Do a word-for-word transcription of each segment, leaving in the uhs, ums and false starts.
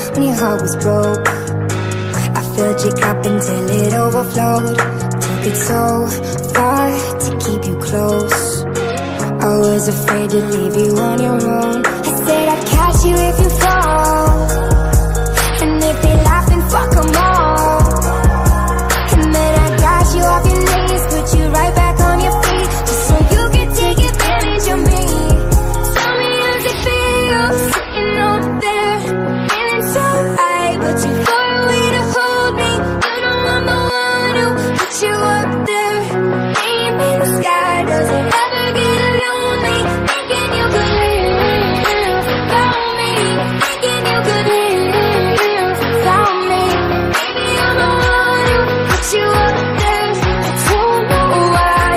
when your heart was broke. I filled your cup until it overflowed. Took it so far to keep you close. I was afraid to leave you on your own. I said I'd catch you if you fall, and if they laugh, then fuck them all. And then I got you off your knees, put you right back on your feet, just so you can take advantage of me. Tell me how's it feel, sitting over there, feeling so high, but too far away to hold me. You know I'm the one who put you up there. Name in the sky, does it ever get lonely? Thinking you could live without me, thinking you could live without me. Maybe I'm the one who put you up there. I don't know why.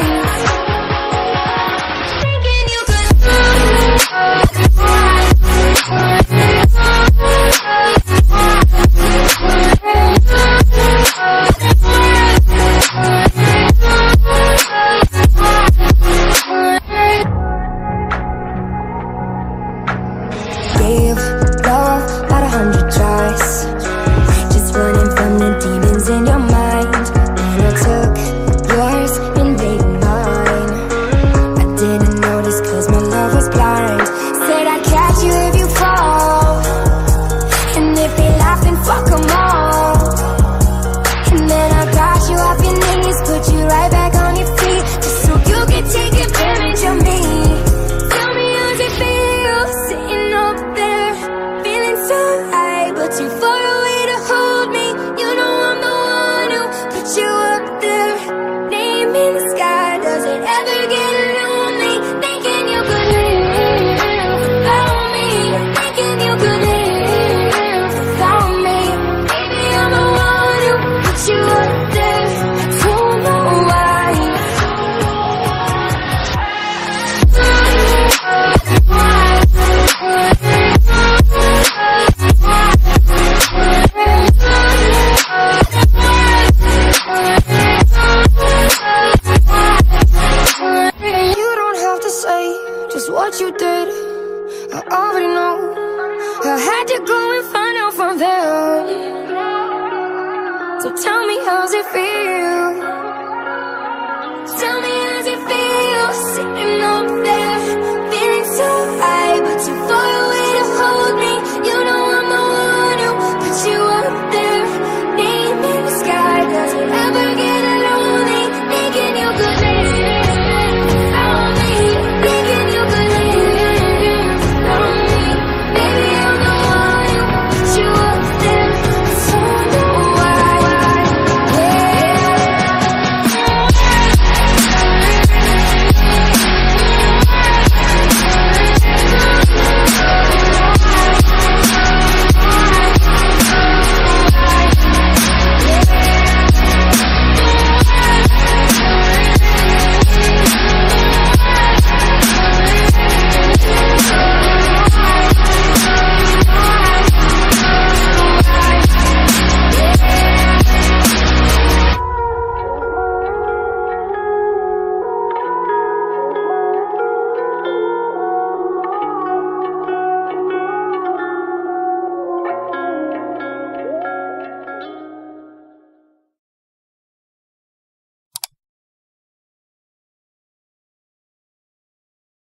Thinking you could gave love about a hundred tries, just running from the demons in your mind. And I took yours and made mine. I didn't notice cause my love was blind. Said I'd catch you if you fall, and if they laugh, then fuck them all. And then I got you off your knees, put you right back on your feet, just so you can take advantage of me. Tell me how's it feel, sitting up there, feeling so high, but too far away to hold me. You know I'm the one who put you up there. Name in the sky, does it ever get lonely? Thinking you could live without me, thinking you could live without me. Maybe I'm the one who put you up there. I don't know why. You don't have to say just what you did, I already know. I had to go and find out from there. So tell me how's it feel,